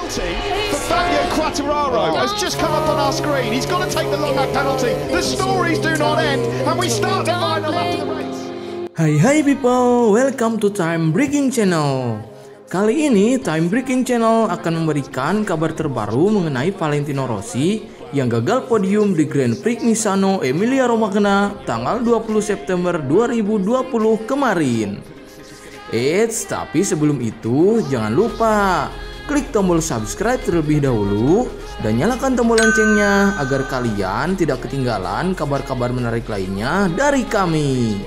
penalty for Fabio Quartararo has just come up on our screen. He's got to take the long lap penalty. The stories do not end, and we start the final lap of the race. Hai people, welcome to Time Breaking Channel. Kali ini Time Breaking Channel akan memberikan kabar terbaru mengenai Valentino Rossi yang gagal podium di Grand Prix Misano Emilia Romagna tanggal 20 September 2020 kemarin. Tapi sebelum itu jangan lupa klik tombol subscribe terlebih dahulu dan nyalakan tombol loncengnya agar kalian tidak ketinggalan kabar-kabar menarik lainnya dari kami.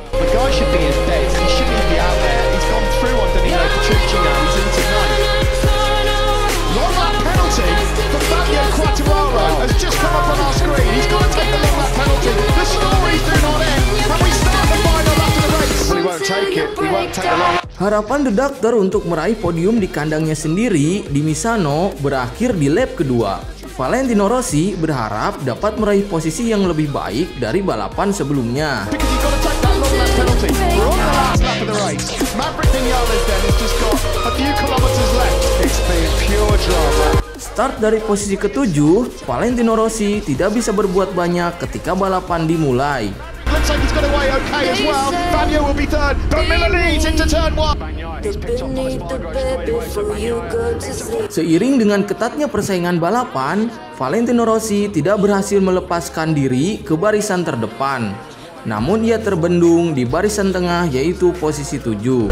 Harapan The Doctor untuk meraih podium di kandangnya sendiri di Misano berakhir di lap kedua. Valentino Rossi berharap dapat meraih posisi yang lebih baik dari balapan sebelumnya. Start dari posisi ketujuh, Valentino Rossi tidak bisa berbuat banyak ketika balapan dimulai. Seiring dengan ketatnya persaingan balapan, Valentino Rossi tidak berhasil melepaskan diri ke barisan terdepan. Namun ia terbendung di barisan tengah yaitu posisi 7.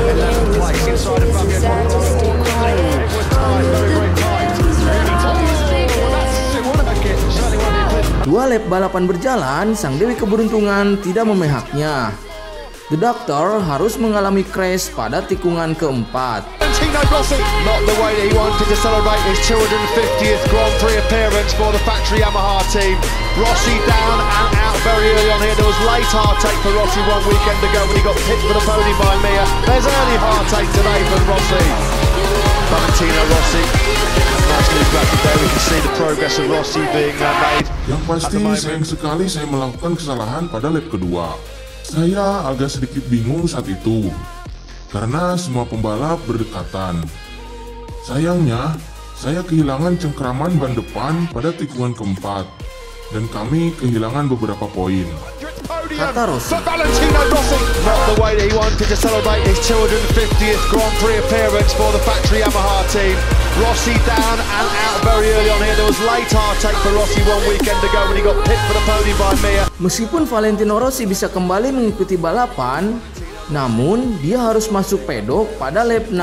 Dua lap balapan berjalan, sang Dewi Keberuntungan tidak memihaknya. The Doctor harus mengalami crash pada tikungan keempat. Valentino Rossi, not the way that he wanted to celebrate his 250th Grand Prix appearance for the factory Yamaha team. Rossi down and out very early on here. There was late heartache for Rossi one weekend ago when he got picked for the podium by Mia. There's early heartache today for Rossi. Valentino Rossi. Nicely grafted there. We can see the progress of Rossi being made. Yang pasti sayang sekali saya melakukan kesalahan pada lap kedua. Saya agak sedikit bingung saat itu karena semua pembalap berdekatan. Sayangnya, saya kehilangan cengkraman ban depan pada tikungan keempat dan kami kehilangan beberapa poin. Kata Rossi. Valentino Rossi, not the way that he wanted to celebrate his 250th Grand Prix appearance for the factory Yamaha team. Rossi down and out very early on here. There was late heartache for Rossi one weekend ago when he got picked for the podium by Mia. Meskipun Valentino Rossi bisa kembali mengikuti balapan, namun dia harus masuk pedok pada lap 16.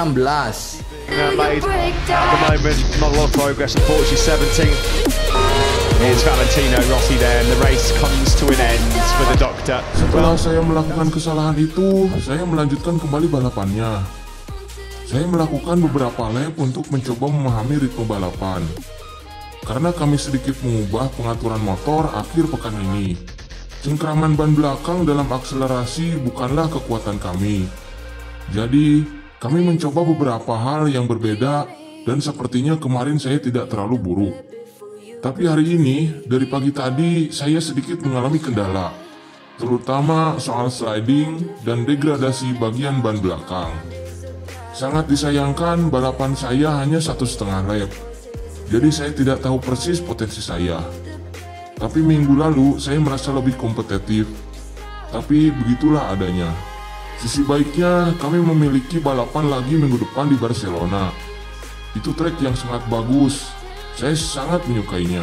Made at the moment, not a lot of progress. Unfortunately, 17th. Here's Valentino Rossi there, and the race comes to an end for the Doctor. Setelah saya melakukan kesalahan itu, saya melanjutkan kembali balapannya. Saya melakukan beberapa lap untuk mencoba memahami ritme balapan. Karena kami sedikit mengubah pengaturan motor akhir pekan ini. Cengkraman ban belakang dalam akselerasi bukanlah kekuatan kami. Jadi, kami mencoba beberapa hal yang berbeda dan sepertinya kemarin saya tidak terlalu buruk. Tapi hari ini, dari pagi tadi, saya sedikit mengalami kendala, terutama soal sliding dan degradasi bagian ban belakang. Sangat disayangkan balapan saya hanya 1,5 lap, jadi saya tidak tahu persis potensi saya. Tapi minggu lalu, saya merasa lebih kompetitif, tapi begitulah adanya. Sisi baiknya, kami memiliki balapan lagi minggu depan di Barcelona. Itu trek yang sangat bagus. Saya sangat menyukainya.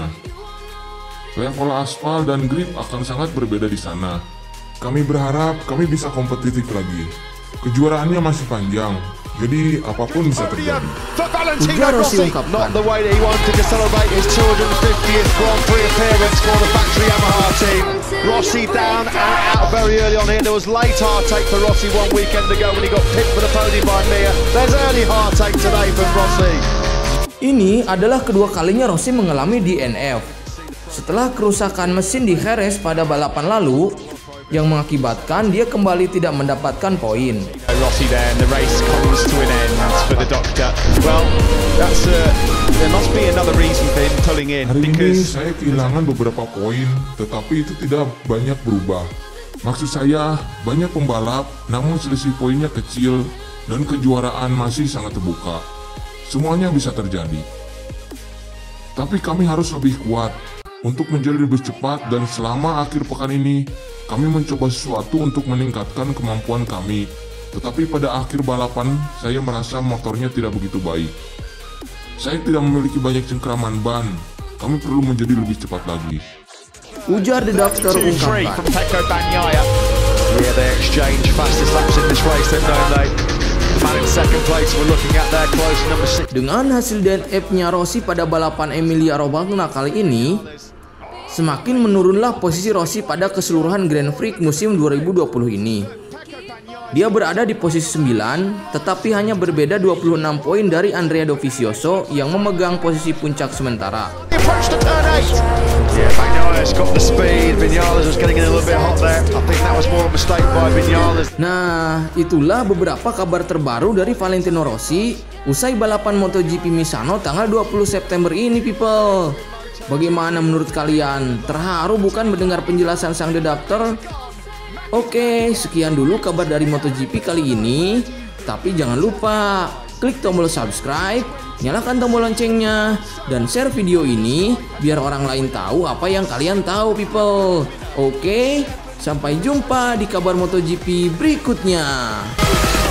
Level aspal dan grip akan sangat berbeda di sana. Kami berharap kami bisa kompetitif lagi. Kejuaraannya masih panjang, jadi apapun bisa terjadi. Ujar Rossi ungkapkan. Not the way that he wanted to celebrate his 250th Grand Prix appearance for the factory Yamaha team. Rossi down and out very early on here. There was late heartache for Rossi one weekend ago when he got picked for the podium by Mia. There's early heartache today for Rossi. Ini adalah kedua kalinya Rossi mengalami DNF. Setelah kerusakan mesin di Jerez pada balapan lalu, yang mengakibatkan dia kembali tidak mendapatkan poin. Rossi there, and the race comes to an end for the Doctor. Well, there must be another reason for him pulling in. Hari ini saya kehilangan beberapa poin, tetapi itu tidak banyak berubah. Maksud saya, banyak pembalap, namun selisih poinnya kecil dan kejuaraan masih sangat terbuka. Semuanya bisa terjadi. Tapi kami harus lebih kuat untuk menjadi lebih cepat, dan selama akhir pekan ini kami mencoba sesuatu untuk meningkatkan kemampuan kami. Tetapi pada akhir balapan saya merasa motornya tidak begitu baik. Saya tidak memiliki banyak cengkraman ban. Kami perlu menjadi lebih cepat lagi. Ujar The Doctor 2-3 ungkapkan. from Pecco Bagnaia. Yeah, they exchange fastest laps in this race, then, don't they? The man in second place we're looking at there, close number 6. Dengan hasil DNF-nya Rossi pada balapan Emilia Romagna kali ini, semakin menurunlah posisi Rossi pada keseluruhan Grand Prix musim 2020 ini. Dia berada di posisi 9, tetapi hanya berbeda 26 poin dari Andrea Dovizioso yang memegang posisi puncak sementara. Approach to turn 8. Yeah, Bagnaia got the speed. Vinales was getting in a little bit hot there. I think that was more a mistake by Vinales. Nah, itulah beberapa kabar terbaru dari Valentino Rossi usai balapan MotoGP Misano tanggal 20 September ini, people. Bagaimana menurut kalian? Terharu bukan mendengar penjelasan sang The Doctor? Oke, sekian dulu kabar dari MotoGP kali ini. Tapi jangan lupa klik tombol subscribe, nyalakan tombol loncengnya, dan share video ini biar orang lain tahu apa yang kalian tahu, people. Oke, sampai jumpa di kabar MotoGP berikutnya.